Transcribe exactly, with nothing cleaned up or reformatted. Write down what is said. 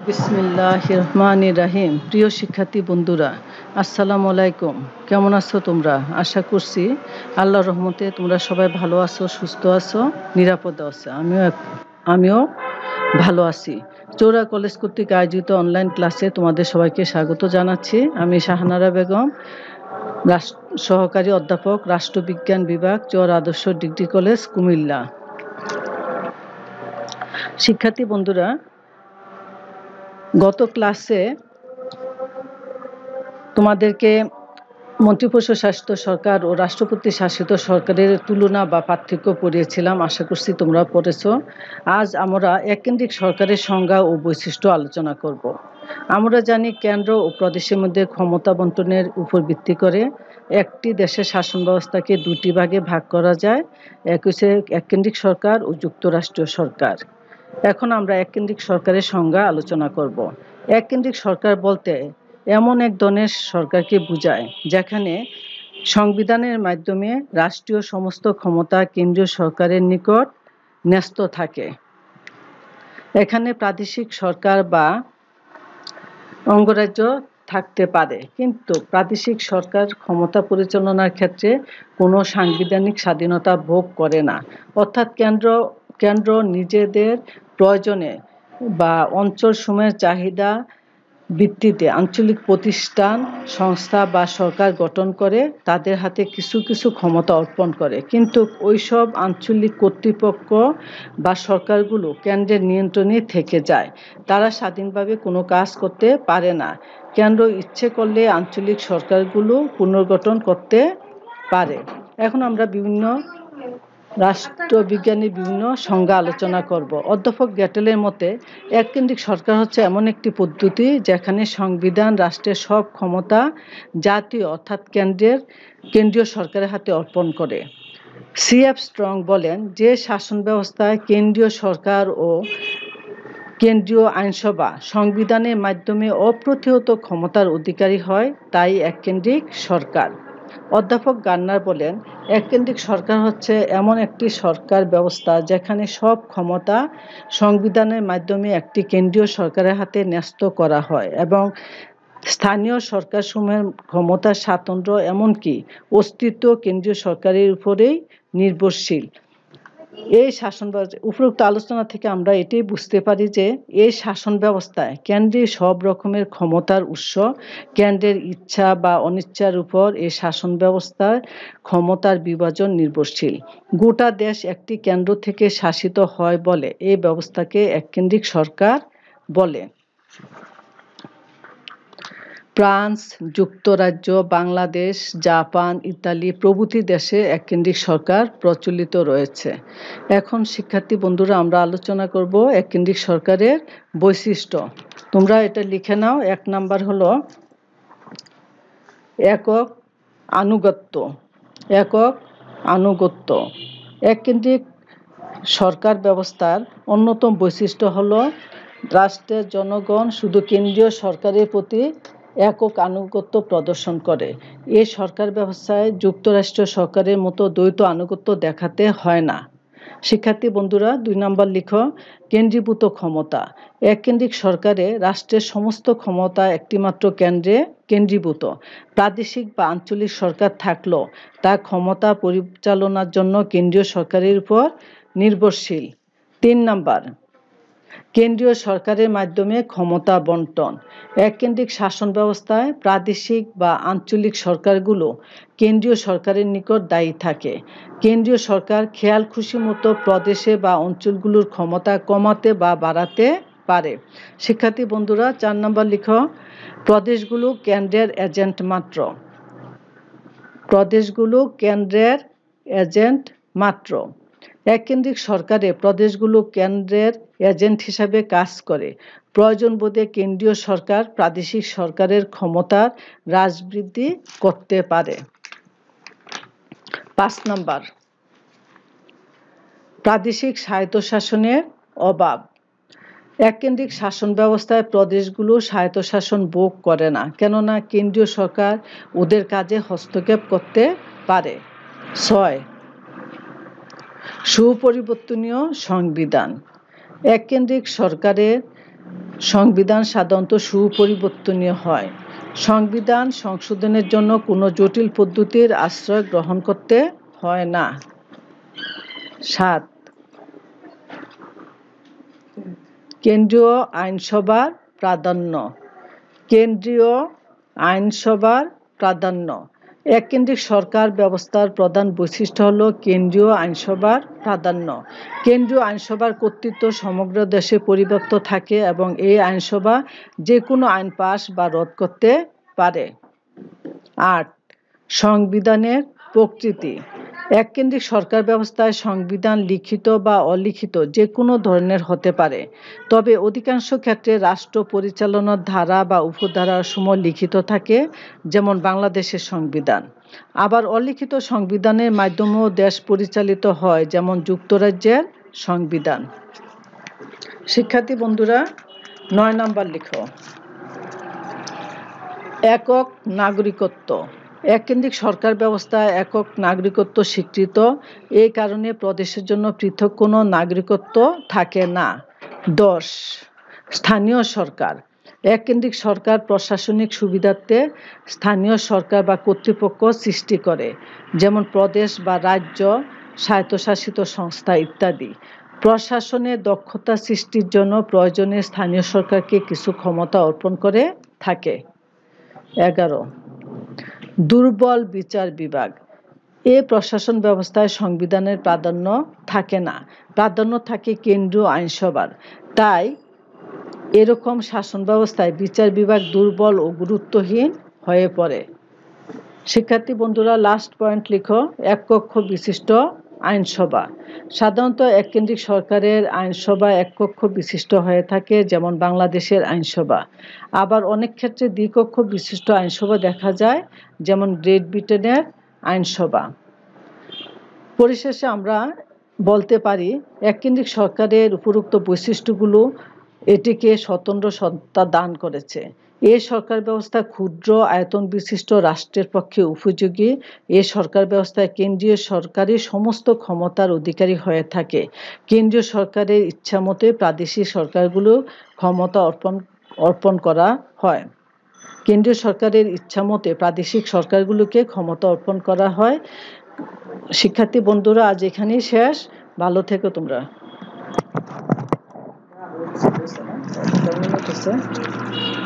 বিসমিল্লাহির রহমানির রহিম। প্রিয় শিক্ষার্থী বন্ধুরা, আসসালামু আলাইকুম। কেমন আছো তোমরা? আশা করছি আল্লাহর রহমতে তোমরা সবাই ভালো আছো, সুস্থ আছো, নিরাপদে আছো। আমিও আমিও ভালো আছি। চৌরা কলেজ কর্তৃক আয়োজিত অনলাইন ক্লাসে তোমাদের সবাইকে স্বাগত জানাচ্ছি। আমি শাহানারা বেগম, সহকারী অধ্যাপক, রাষ্ট্রবিজ্ঞান বিভাগ, চৌরা আদর্শ ডিগ্রি কলেজ, কুমিল্লা। শিক্ষার্থী বন্ধুরা, গত ক্লাসে তোমাদেরকে মন্ত্রিপরিষদ শাসিত সরকার ও রাষ্ট্রপতি শাসিত সরকারের তুলনা বা পার্থক্য পড়িয়েছিলাম। আশা করছি তোমরা পড়েছ। আজ আমরা এককেন্দ্রিক সরকারের সংজ্ঞা ও বৈশিষ্ট্য আলোচনা করব। আমরা জানি কেন্দ্র ও প্রদেশের মধ্যে ক্ষমতা বন্টনের উপর ভিত্তি করে একটি দেশের শাসন ব্যবস্থাকে দুটি ভাগে ভাগ করা যায়। এক হচ্ছে এককেন্দ্রিক সরকার ও যুক্তরাষ্ট্রীয় সরকার। এখন আমরা এককেন্দ্রিক সরকারের সংজ্ঞা আলোচনা করব। এককেন্দ্রিক সরকার বলতে এমন এক ধরনের সরকারকে বোঝায় যেখানে সংবিধানের মাধ্যমে রাষ্ট্রীয় সমস্ত ক্ষমতা কেন্দ্রীয় সরকারের নিকট ন্যস্ত থাকে। এখানে প্রাদেশিক সরকার বা অঙ্গরাজ্য থাকতে পারে, কিন্তু প্রাদেশিক সরকার ক্ষমতা পরিচালনার ক্ষেত্রে কোনো সাংবিধানিক স্বাধীনতা ভোগ করে না। অর্থাৎ কেন্দ্র কেন্দ্র নিজেদের প্রয়োজনে বা অঞ্চল সমূহের চাহিদা ভিত্তিতে আঞ্চলিক প্রতিষ্ঠান, সংস্থা বা সরকার গঠন করে তাদের হাতে কিছু কিছু ক্ষমতা অর্পণ করে, কিন্তু ওইসব আঞ্চলিক কর্তৃপক্ষ বা সরকারগুলো কেন্দ্রের নিয়ন্ত্রণে থেকে যায়। তারা স্বাধীনভাবে কোনো কাজ করতে পারে না। কেন্দ্র ইচ্ছে করলে আঞ্চলিক সরকারগুলো পুনর্গঠন করতে পারে। এখন আমরা বিভিন্ন রাষ্ট্রবিজ্ঞানের বিভিন্ন সংজ্ঞা আলোচনা করব। অধ্যাপক গ্যাটেলের মতে এককেন্দ্রিক সরকার হচ্ছে এমন একটি পদ্ধতি যেখানে সংবিধান রাষ্ট্রের সব ক্ষমতা জাতীয় অর্থাৎ কেন্দ্রের কেন্দ্রীয় সরকারের হাতে অর্পণ করে। সি এফ স্ট্রং বলেন, যে শাসন ব্যবস্থায় কেন্দ্রীয় সরকার ও কেন্দ্রীয় আইনসভা সংবিধানের মাধ্যমে অপ্রতিহত ক্ষমতার অধিকারী হয় তাই এককেন্দ্রিক সরকার। অধ্যাপক গার্নার বলেন, এককেন্দ্রিক সরকার হচ্ছে এমন একটি সরকার ব্যবস্থা যেখানে সব ক্ষমতা সংবিধানের মাধ্যমে একটি কেন্দ্রীয় সরকারের হাতে ন্যস্ত করা হয় এবং স্থানীয় সরকারসমূহের ক্ষমতার স্বাতন্ত্র্য এমনকি অস্তিত্ব কেন্দ্রীয় সরকারের উপরেই নির্ভরশীল। এই শাসন উপরোক্ত আলোচনা থেকে আমরা এটাই বুঝতে পারি যে এই শাসন ব্যবস্থায় কেন্দ্রের সব রকমের ক্ষমতার উৎস, কেন্দ্রের ইচ্ছা বা অনিচ্ছার উপর এই শাসন ব্যবস্থার ক্ষমতার বিভাজন নির্ভরশীল। গোটা দেশ একটি কেন্দ্র থেকে শাসিত হয় বলে এই ব্যবস্থাকে এককেন্দ্রিক সরকার বলে। ফ্রান্স, যুক্তরাজ্য, বাংলাদেশ, জাপান, ইতালি প্রভৃতি দেশে এককেন্দ্রিক সরকার প্রচলিত রয়েছে। এখন শিক্ষার্থী বন্ধুরা, আমরা আলোচনা করব এককেন্দ্রিক সরকারের বৈশিষ্ট্য। তোমরা এটা লিখে নাও। এক নাম্বার হলো একক আনুগত্য। একক আনুগত্য এককেন্দ্রিক সরকার ব্যবস্থার অন্যতম বৈশিষ্ট্য হলো রাষ্ট্রের জনগণ শুধু কেন্দ্রীয় সরকারের প্রতি একক আনুগত্য প্রদর্শন করে। এই সরকার ব্যবস্থায় যুক্তরাষ্ট্রীয় সরকারের মতো দ্বৈত আনুগত্য দেখাতে হয় না। শিক্ষার্থী বন্ধুরা, দুই নম্বর লিখো কেন্দ্রীভূত ক্ষমতা। এককেন্দ্রিক সরকারে রাষ্ট্রের সমস্ত ক্ষমতা একটিমাত্র কেন্দ্রে কেন্দ্রীভূত। প্রাদেশিক বা আঞ্চলিক সরকার থাকলেও তা ক্ষমতা পরিচালনার জন্য কেন্দ্রীয় সরকারের উপর নির্ভরশীল। তিন নম্বর কেন্দ্রীয় সরকারের মাধ্যমে ক্ষমতা বন্টন। এককেন্দ্রিক শাসন ব্যবস্থায় প্রাদেশিক বা আঞ্চলিক সরকারগুলো কেন্দ্রীয় সরকারের নিকট দায়ী থাকে। কেন্দ্রীয় সরকার খেয়াল খুশি মতো প্রদেশে বা অঞ্চলগুলোর ক্ষমতা কমাতে বা বাড়াতে পারে। শিক্ষার্থী বন্ধুরা, চার নম্বর লিখো প্রদেশগুলো কেন্দ্রের এজেন্ট মাত্র। প্রদেশগুলো কেন্দ্রের এজেন্ট মাত্র। এককেন্দ্রিক সরকারে প্রদেশগুলো কেন্দ্রের এজেন্ট হিসাবে কাজ করে। প্রয়োজন বোধে কেন্দ্রীয় সরকার প্রাদেশিক সরকারের ক্ষমতার হ্রাস বৃদ্ধি করতে পারে। পাঁচ নম্বর প্রাদেশিক স্বায়ত্তশাসনের অভাব। এককেন্দ্রিক শাসন ব্যবস্থায় প্রদেশগুলো স্বায়ত্তশাসন ভোগ করে না, কেননা কেন্দ্রীয় সরকার ওদের কাজে হস্তক্ষেপ করতে পারে। ছয় সুপরিবর্তনীয় সংবিধান। এককেন্দ্রিক সরকারের সংবিধান সাধারণত সুপরিবর্তনীয় হয়। সংবিধান সংশোধনের জন্য কোনো জটিল পদ্ধতির আশ্রয় গ্রহণ করতে হয় না। সাত, কেন্দ্রীয় আইনসভার প্রাধান্য। কেন্দ্রীয় আইনসভার প্রাধান্য। এককেন্দ্রিক সরকার ব্যবস্থার প্রধান বৈশিষ্ট্য হল কেন্দ্রীয় আইনসভার প্রাধান্য। কেন্দ্রীয় আইনসভার কর্তৃত্ব সমগ্র দেশে পরিব্যাপ্ত থাকে এবং এই আইনসভা যে কোনো আইন পাস বা রদ করতে পারে। আট, সংবিধানের প্রকৃতি। এককেন্দ্রিক সরকার ব্যবস্থায় সংবিধান লিখিত বা অলিখিত যে কোনো ধরনের হতে পারে, তবে অধিকাংশ ক্ষেত্রে রাষ্ট্র পরিচালনার ধারা বা উপধারার সময় লিখিত থাকে, যেমন বাংলাদেশের সংবিধান। আবার অলিখিত সংবিধানের মাধ্যমেও দেশ পরিচালিত হয়, যেমন যুক্তরাজ্যের সংবিধান। শিক্ষার্থী বন্ধুরা, নয় নাম্বার লিখো। একক নাগরিকত্ব। এককেন্দ্রিক সরকার ব্যবস্থায় একক নাগরিকত্ব স্বীকৃত, এই কারণে প্রদেশের জন্য পৃথক কোনো নাগরিকত্ব থাকে না। দশ, স্থানীয় সরকার। এককেন্দ্রিক সরকার প্রশাসনিক সুবিধার্থে স্থানীয় সরকার বা কর্তৃপক্ষ সৃষ্টি করে, যেমন প্রদেশ বা রাজ্য, স্বায়ত্তশাসিত সংস্থা ইত্যাদি। প্রশাসনের দক্ষতা সৃষ্টির জন্য প্রয়োজনে স্থানীয় সরকারকে কিছু ক্ষমতা অর্পণ করে থাকে। এগারো, দুর্বল বিচার বিভাগ। এ প্রশাসন ব্যবস্থায় সংবিধানের প্রাধান্য থাকে না, প্রাধান্য থাকে কেন্দ্রীয় আইনসভার। তাই এরকম শাসন ব্যবস্থায় বিচার বিভাগ দুর্বল ও গুরুত্বহীন হয়ে পড়ে। শিক্ষার্থী বন্ধুরা, লাস্ট পয়েন্ট লিখো। এক কক্ষ বিশিষ্ট আইনসভা। সাধারণত এককেন্দ্রিক সরকারের আইনসভা এক কক্ষ বিশিষ্ট হয়ে থাকে, যেমন বাংলাদেশের আইনসভা। আবার অনেক ক্ষেত্রে দ্বিকক্ষ বিশিষ্ট আইনসভা দেখা যায়, যেমন গ্রেট ব্রিটেনের আইনসভা। পরিশেষে আমরা বলতে পারি, এককেন্দ্রিক সরকারের উপরোক্ত বৈশিষ্ট্যগুলো এটিকে স্বতন্ত্র সত্তা দান করেছে। এই সরকার ব্যবস্থা ক্ষুদ্র আয়তন বিশিষ্ট রাষ্ট্রের পক্ষে উপযোগী। এই সরকার ব্যবস্থায় কেন্দ্রীয় সরকারই সমস্ত ক্ষমতার অধিকারী হয়ে থাকে। কেন্দ্রীয় সরকারের ইচ্ছামতে প্রাদেশিক সরকারগুলো ক্ষমতা অর্পণ অর্পণ করা হয়। কেন্দ্রীয় সরকারের ইচ্ছামতে প্রাদেশিক সরকারগুলোকে ক্ষমতা অর্পণ করা হয়। শিক্ষার্থী বন্ধুরা, আজ এখানেই শেষ। ভালো থেকো তোমরা।